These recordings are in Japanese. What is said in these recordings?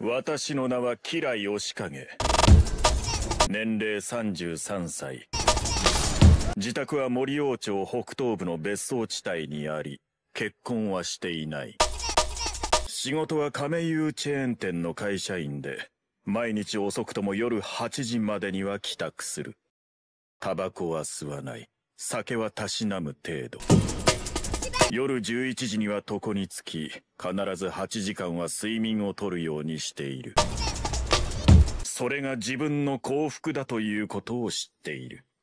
私の名は吉良義景。年齢33歳。自宅は森王町北東部の別荘地帯にあり、結婚はしていない。仕事は亀有チェーン店の会社員で、毎日遅くとも夜8時までには帰宅する。タバコは吸わない。酒はたしなむ程度。夜11時には床につき、必ず8時間は睡眠をとるようにしている。それが自分の幸福だということを知っている。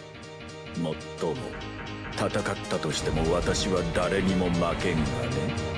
もっとも、戦ったとしても私は誰にも負けんがね。